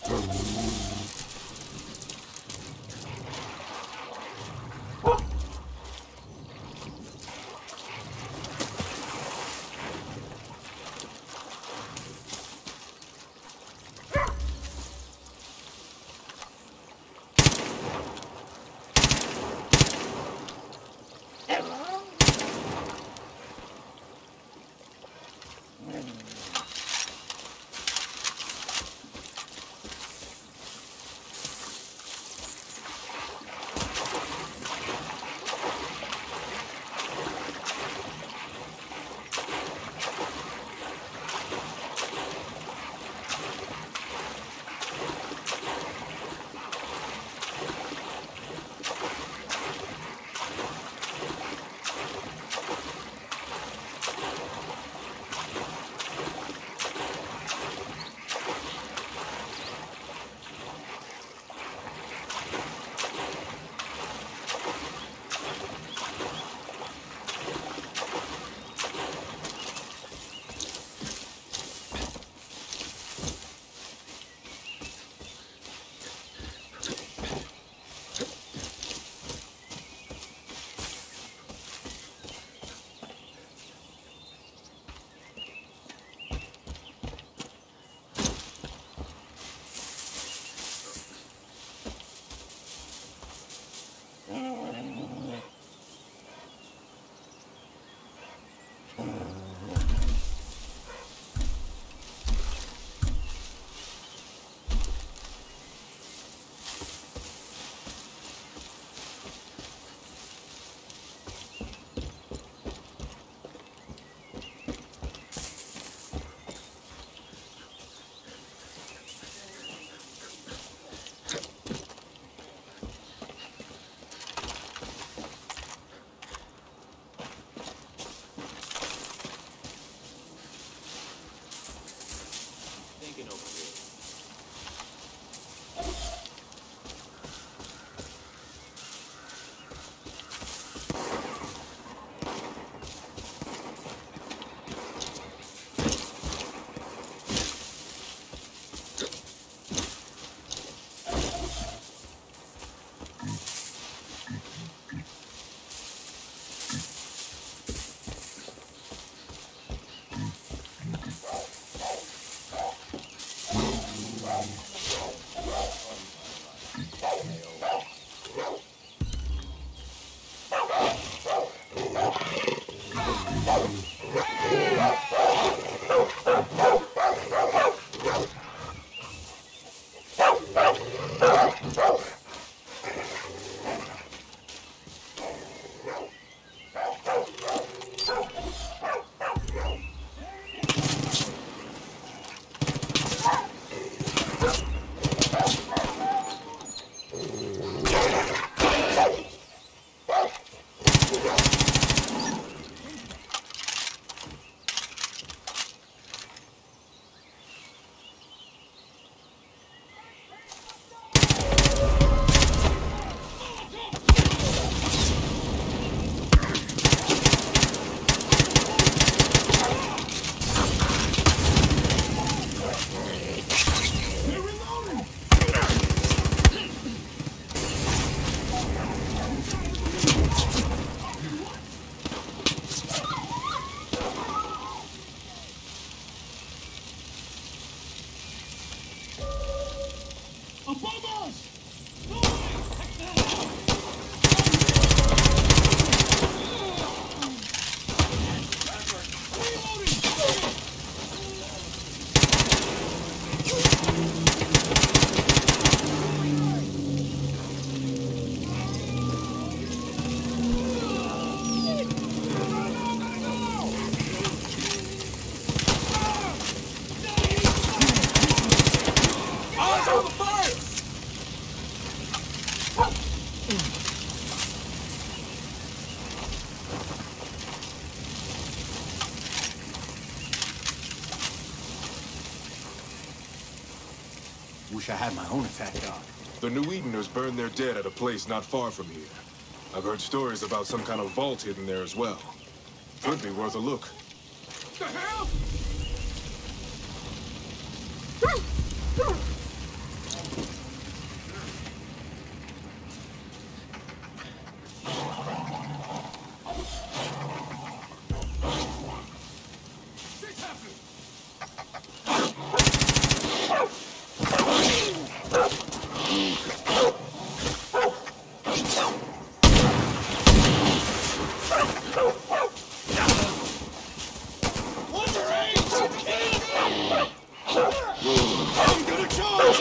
Wish I had my own attack dog. The New Edeners burned their dead at a place not far from here. I've heard stories about some kind of vault hidden there as well. Could be worth a look. The hell? I'm gonna charge!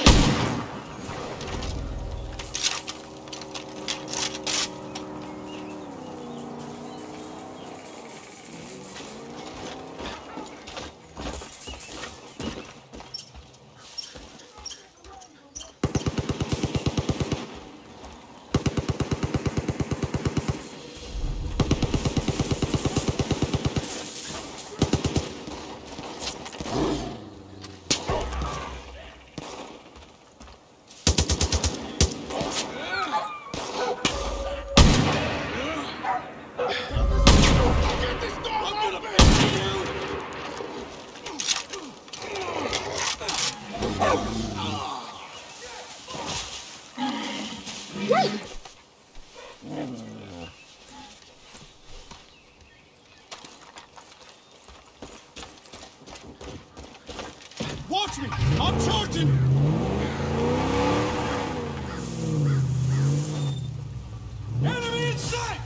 Watch me! I'm charging! Enemy in sight!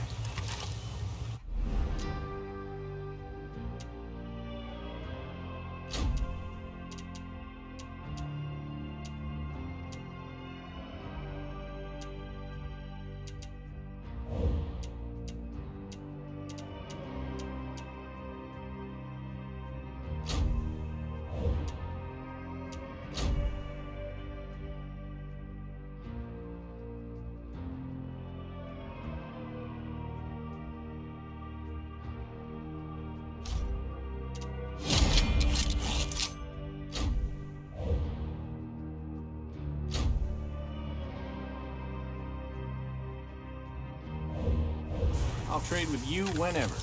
I'll trade with you whenever.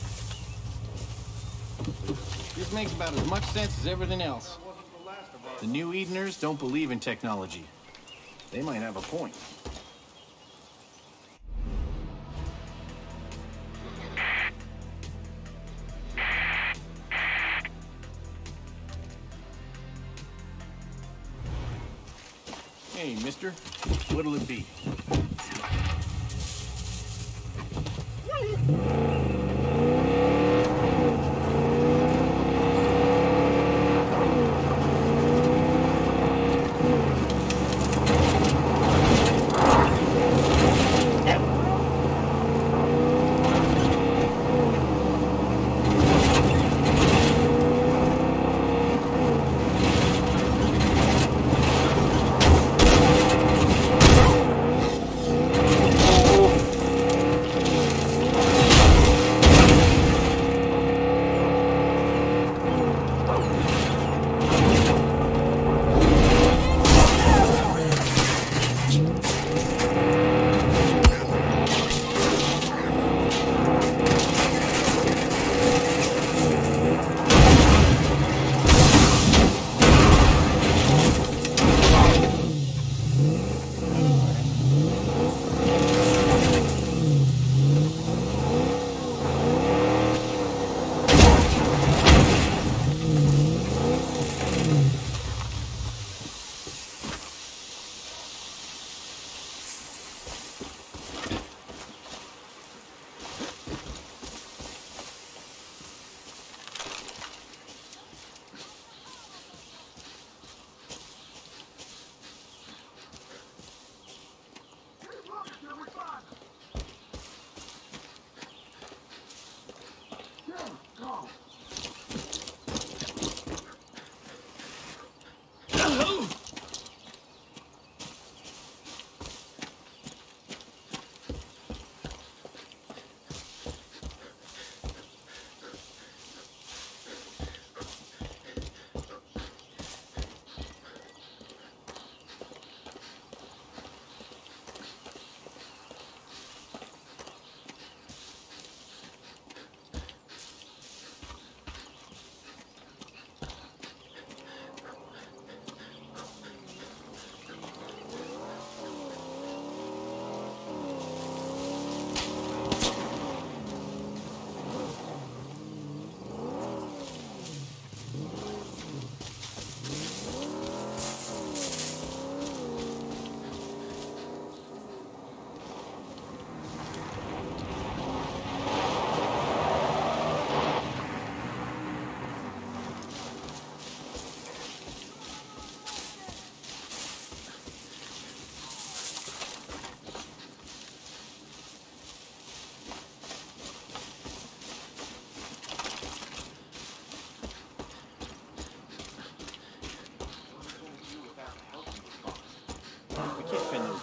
This makes about as much sense as everything else. The New Edeners don't believe in technology. They might have a point. Hey, mister. What'll it be?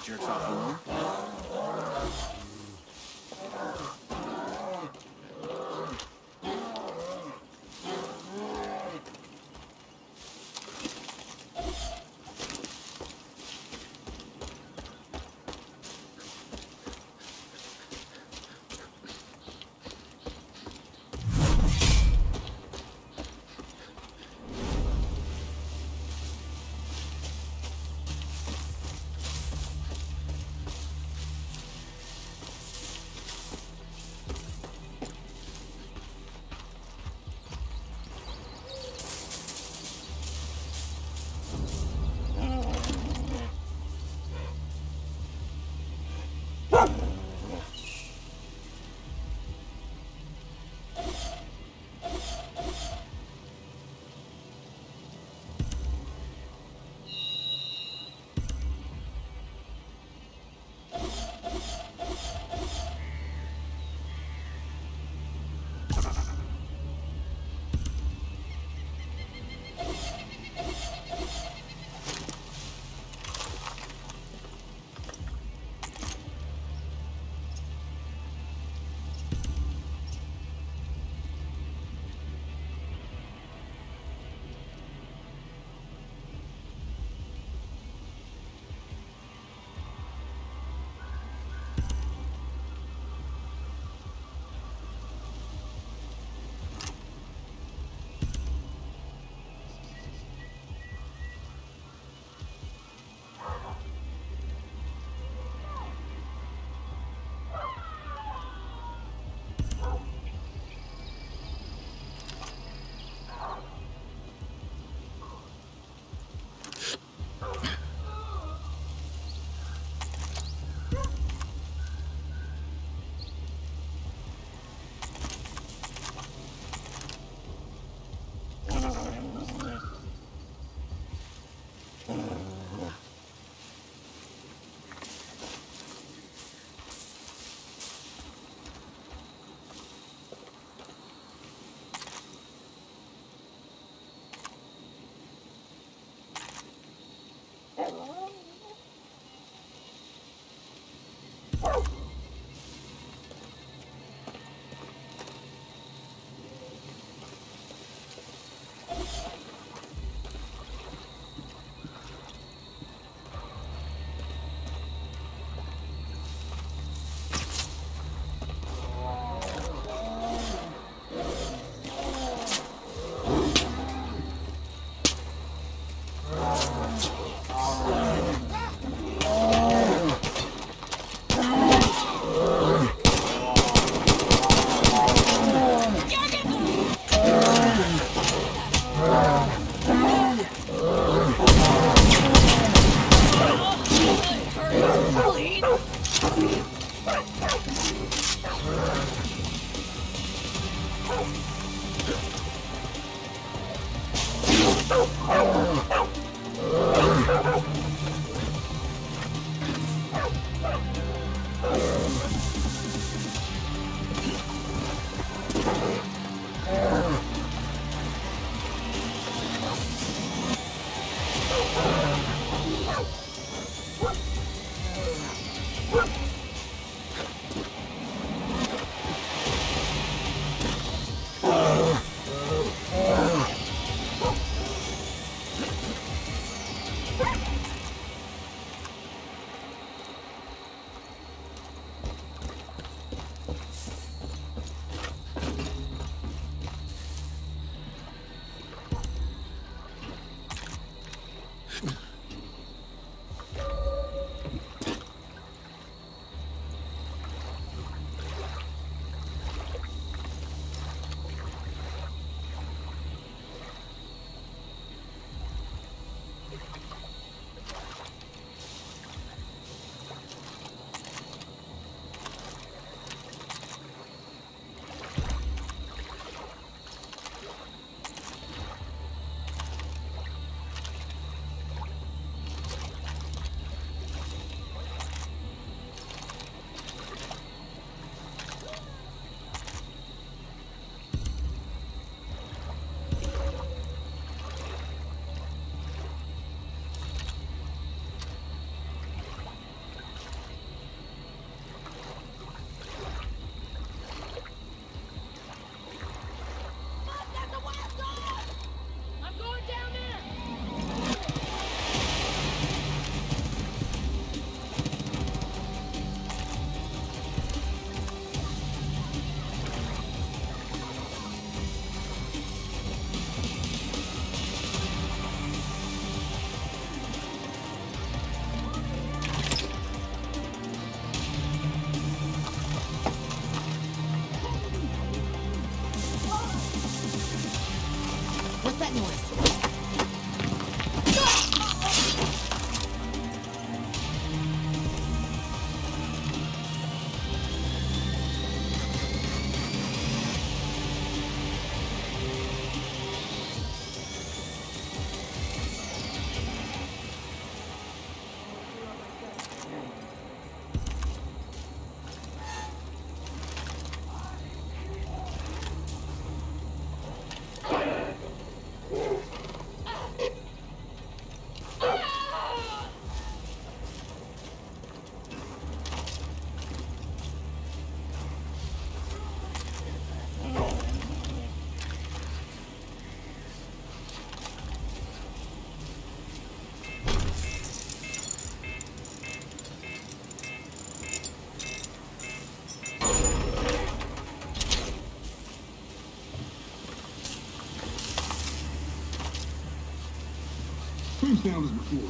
jerks off alone. down as before.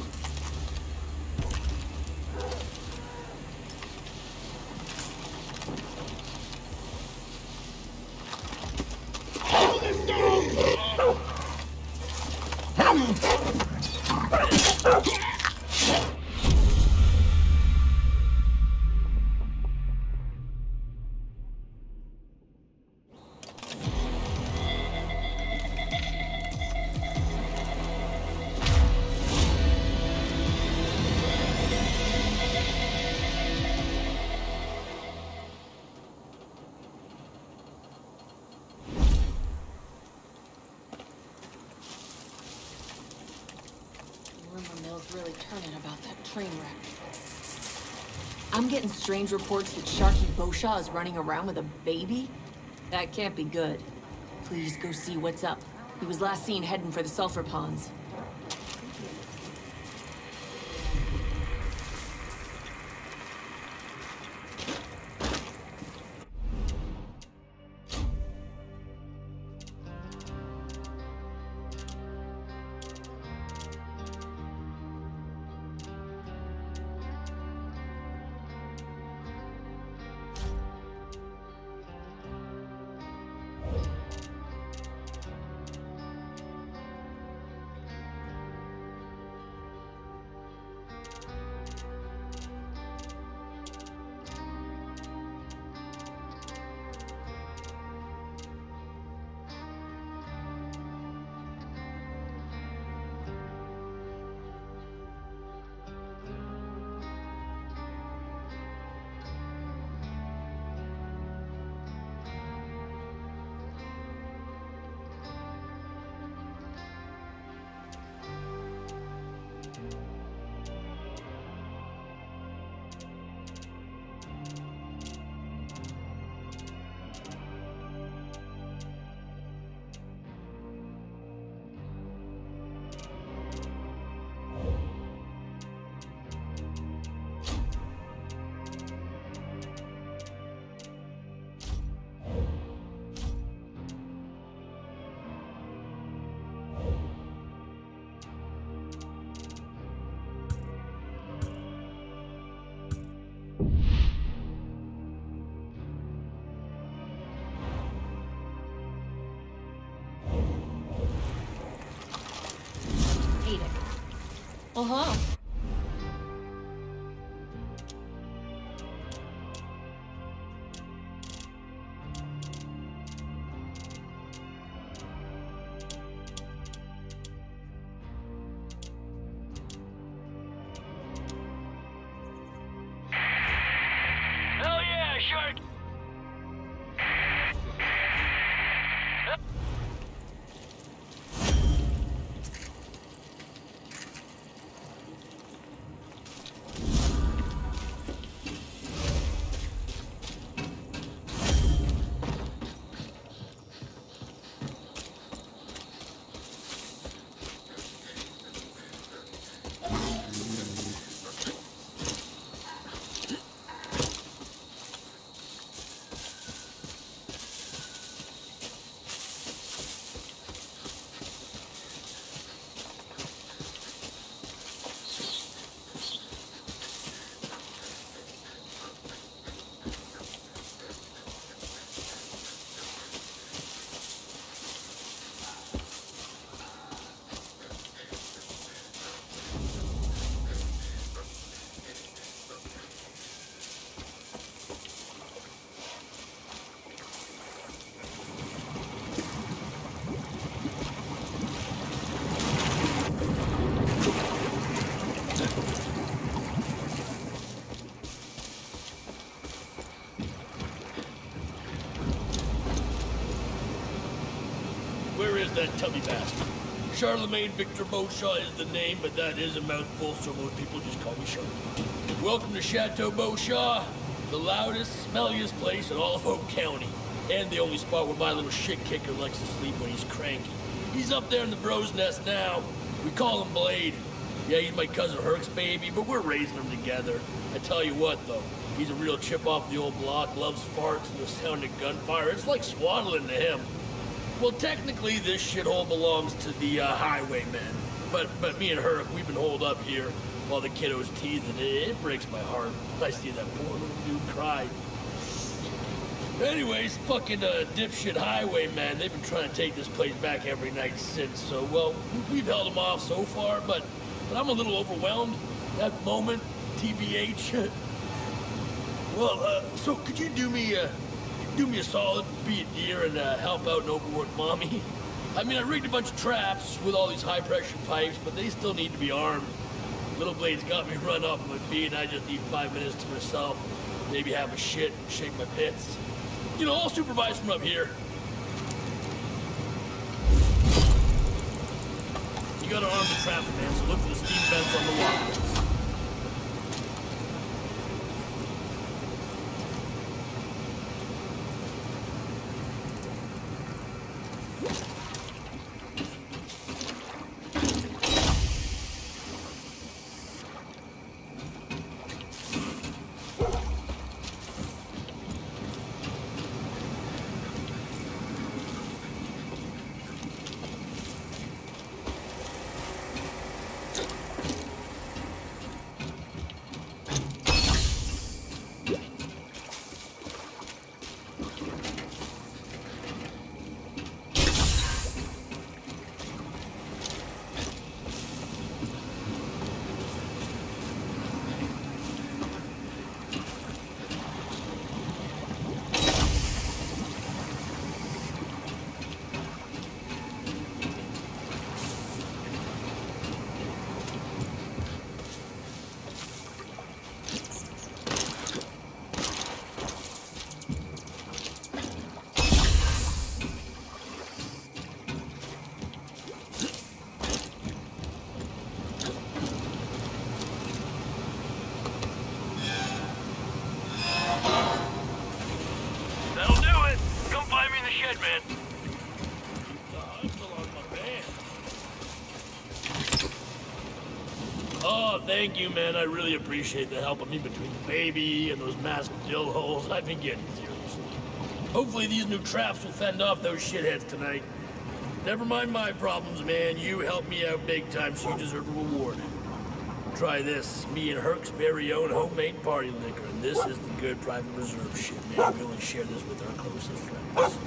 Really turning about that train wreck. I'm getting strange reports that Sharky Beauchamp is running around with a baby. That can't be good. Please go see what's up. He was last seen heading for the sulfur ponds. Uh-huh. Hell yeah, Shark! Where is that tubby bastard? Charlemagne Victor Beauchamp is the name, but that is a mouthful, so most people just call me Sharky. Welcome to Chateau Beauchamp, the loudest, smelliest place in all of Oak County, and the only spot where my little shit kicker likes to sleep when he's cranky. He's up there in the Bro's Nest now. We call him Blade. Yeah, he's my cousin Herc's baby, but we're raising him together. I tell you what, though, he's a real chip off the old block, loves farts and the sound of gunfire. It's like swaddling to him. Well, technically, this shithole belongs to the Highwaymen. But me and Herc, we've been holed up here while the kiddo's teething. It breaks my heart when I see that poor little dude cry. Anyways, fucking dipshit highwaymen, they've been trying to take this place back every night since. So, well, we've held them off so far, but I'm a little overwhelmed at the moment, TBH. Well, so could you do me a solid, be a dear, and help out an overworked mommy? I mean, I rigged a bunch of traps with all these high-pressure pipes, but they still need to be armed. Little Blade's got me run off my feet, and I just need 5 minutes to myself. Maybe have a shit, shake my pits. You know, I'll supervise from up here. You gotta arm the trap, man, so look for the steam vents on the walkways. Thank you, man. I really appreciate the help of me between the baby and those massive dill holes I've been getting, seriously. Hopefully these new traps will fend off those shitheads tonight. Never mind my problems, man. You helped me out big time, so you deserve a reward. Try this. Me and Herc's very own homemade party liquor, and this is the good private reserve shit, man. We only share this with our closest friends.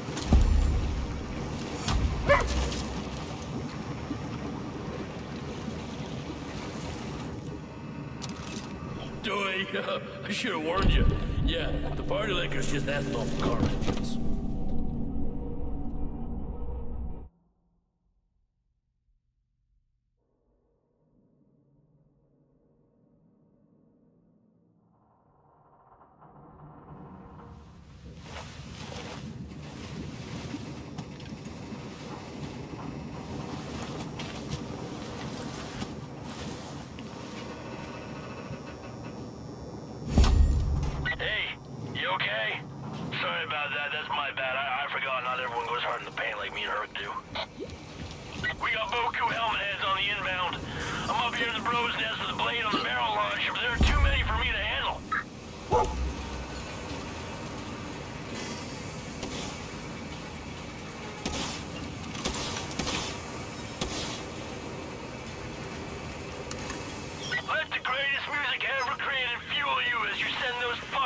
I should have warned you. Yeah, the party liquor's just ethanol for car engines. Let the greatest music ever created fuel you as you send those